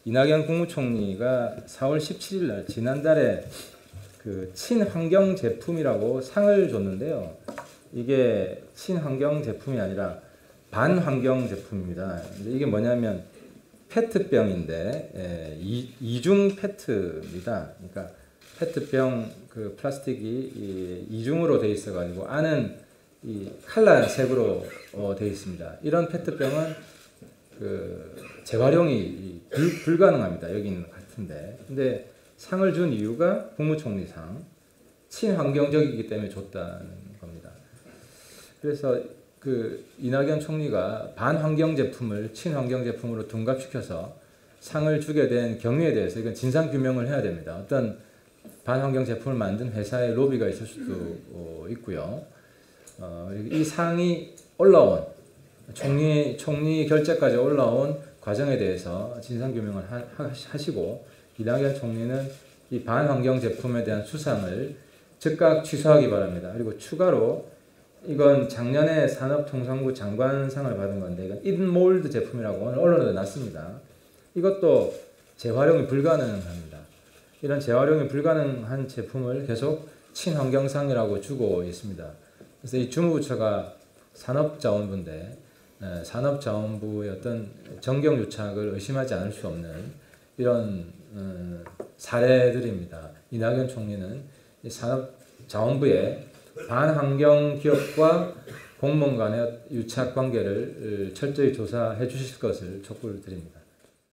이낙연 국무총리가 4월 17일 날 지난달에 그 친환경 제품이라고 상을 줬는데요. 이게 친환경 제품이 아니라 반환경 제품입니다. 이게 뭐냐면 페트병인데 이중 페트입니다. 그러니까 페트병 그 플라스틱이 이중으로 되어 있어가지고 안은 이 칼라색으로 되어 있습니다. 이런 페트병은 그 재활용이 불가능합니다. 여기는 같은데. 근데 상을 준 이유가 국무총리상 친환경적이기 때문에 줬다는 겁니다. 그래서 그 이낙연 총리가 반환경 제품을 친환경 제품으로 둔갑시켜서 상을 주게 된 경위에 대해서 이건 진상 규명을 해야 됩니다. 어떤 반환경 제품을 만든 회사의 로비가 있을 수도 있고요. 이 상이 올라온 총리 결재까지 올라온 과정에 대해서 진상 규명을 하시고 이낙연 총리는 이 반환경 제품에 대한 수상을 즉각 취소하기 바랍니다. 그리고 추가로 이건 작년에 산업통상부 장관상을 받은 건데 이건 인몰드 제품이라고 오늘 언론에 났습니다. 이것도 재활용이 불가능합니다. 이런 재활용이 불가능한 제품을 계속 친환경상이라고 주고 있습니다. 그래서 이 주무부처가 산업자원부인데 산업자원부의 어떤 정경유착을 의심하지 않을 수 없는 이런 사례들입니다. 이낙연 총리는 이 산업자원부의 반환경 기업과 공무원 간의 유착 관계를 철저히 조사해 주실 것을 촉구를 드립니다.